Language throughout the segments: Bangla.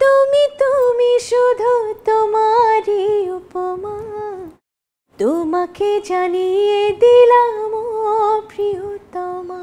তুমি তুমি শুধু তোমারই উপমা, তোমাকে জানিয়ে দিলাম ও প্রিয়তমা।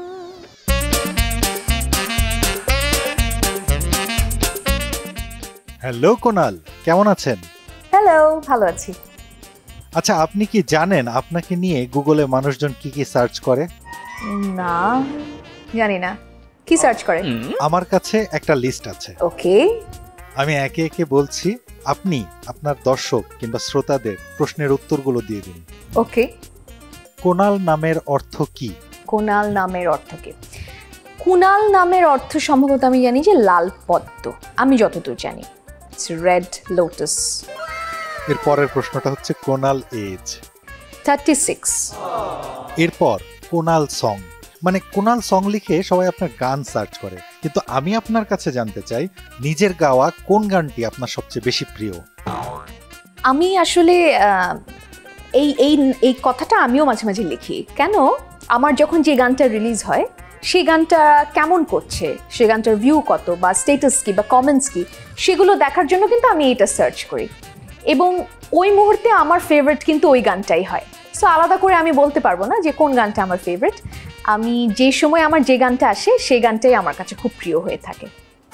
হ্যালো কোনাল, কেমন আছেন? হ্যালো, ভালো আছি। আচ্ছা, আপনি কি জানেন আপনাকে নিয়ে গুগলে মানুষজন কি কি সার্চ করে? না, জানি না। কি সার্চ করে? আমার কাছে একটা লিস্ট আছে। ওকে, আমি একে একে বলছি, আপনি আপনার দর্শক কিংবা শ্রোতাদের প্রশ্নের উত্তরগুলো দিয়ে দিন। ওকে। কোনাল নামের অর্থ কি? কোনাল নামের অর্থ কি? কুনাল নামের অর্থ সম্ভবত আমি জানি যে লাল পদ্ম, আমি যতদূর জানি রেড লোটাস। এর পরের প্রশ্নটা হচ্ছে কোনাল এজ 36। এরপর কোনাল সং, মানে কোনাল সং লিখে সবাই আপনার গান সার্চ করে, কিন্তু আমি আপনার কাছে জানতে চাই নিজের গাওয়া কোন গানটি আপনার সবচেয়ে বেশি প্রিয়? আমি আসলে এই এই এই কথাটা আমিও মাঝে মাঝে লিখি। কেন? আমার যখন যে গানটা রিলিজ হয় সেই গানটা কেমন করছে, সে গানটার ভিউ কত বা স্ট্যাটাস কি বা কমেন্টস কি, সেগুলো দেখার জন্য কিন্তু আমি এটা সার্চ করি এবং ওই মুহূর্তে আমার ফেভারিট কিন্তু ওই গানটাই হয়। সো আলাদা করে আমি বলতে পারবো না যে কোন গানটা আমার ফেভারিট। আমি যে সময় আমার যে গানটা আসে সেই গানটাই আমার কাছে খুব প্রিয় হয়ে থাকে।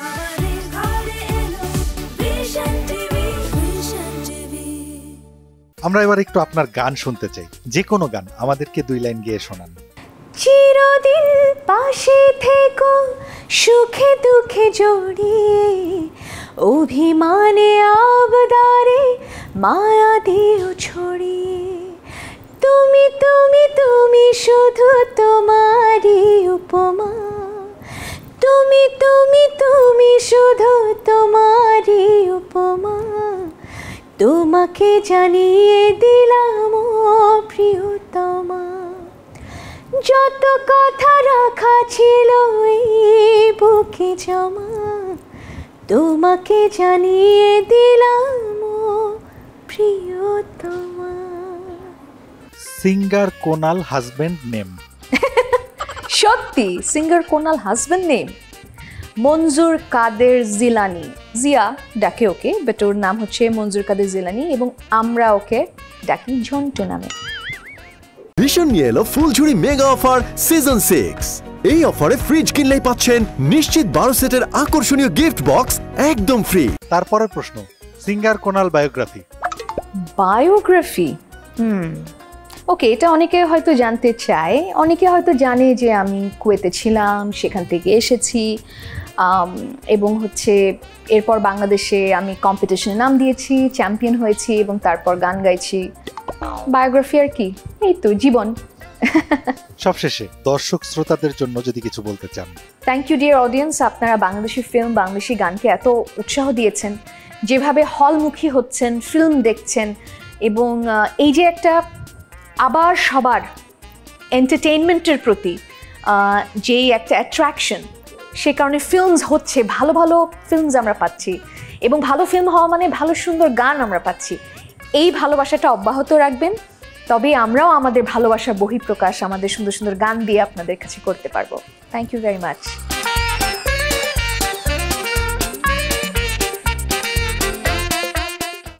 আমরা এবার একটু আপনার গান শুনতে চাই, যে কোনো গান, আমাদেরকে 2 লাইন গেয়ে শোনান। চিরদিন পাশে থেকো সুখে দুঃখে জড়িয়ে, অভিমানে আবদারে মায়া দিও ছড়িয়ে, তুমি তুমি তুমি শুধু তোমারই উপমা, তুমি তুমি তুমি শুধু তোমারই উপমা, তোমাকে জানিয়ে দিলাম ও প্রিয়তমা। যত কথা রাখা ছিল এই বুকে জমা, তোমাকে জানিয়ে দিলাম ও প্রিয়তমা। Singer Konal husband name? সত্যি, singer Konal husband name Manzoor Kader Jilani. Zia ডাকে ওকে, বাট ওর নাম হচ্ছে মঞ্জুর কাদের জিলানি এবং আমরা ওকে ডাকি ঝন্টু নামে। ভীষণ নিয়ে এলো ফুলঝুরি মেগা অফার সিজন 6। এই অফারে ফ্রিজ কিনলেই পাচ্ছেন নিশ্চিত 12 সেটের আকর্ষণীয় গিফট বক্স একদম ফ্রি। তারপরের প্রশ্ন, singer Konal biography. Biography, okay, এটা অনেকে হয়তো জানতে চায়। অনেকে হয়তো জানে যে আমি কুয়েতে ছিলাম, সেখান থেকে এসেছি এবং হচ্ছে এরপর বাংলাদেশে আমি কম্পিটিশনে নাম দিয়েছি, চ্যাম্পিয়ন হয়েছি এবং তারপর গান গাইছি। বায়োগ্রাফি আর কি, এই তো জীবন। সবশেষে দর্শক শ্রোতাদের জন্য যদি কিছু বলতে চান। থ্যাংক ইউ ডিয়ার অডিয়েন্স, আপনারা বাংলাদেশি ফিল্ম, বাংলাদেশি গানকে এত উৎসাহ দিয়েছেন, যেভাবে হলমুখী হচ্ছেন, ফিল্ম দেখছেন এবং এই যে একটা আবার সবার এন্টারটেইনমেন্টের প্রতি যেই একটা অ্যাট্রাকশন, সে কারণে ফিল্মস হচ্ছে, ভালো ভালো ফিল্মস আমরা পাচ্ছি এবং ভালো ফিল্ম হওয়া মানে ভালো সুন্দর গান আমরা পাচ্ছি। এই ভালোবাসাটা অব্যাহত রাখবেন, তবে আমরাও আমাদের ভালোবাসার বহিঃপ্রকাশ আমাদের সুন্দর সুন্দর গান দিয়ে আপনাদের কাছে করতে পারবো। Thank you very much.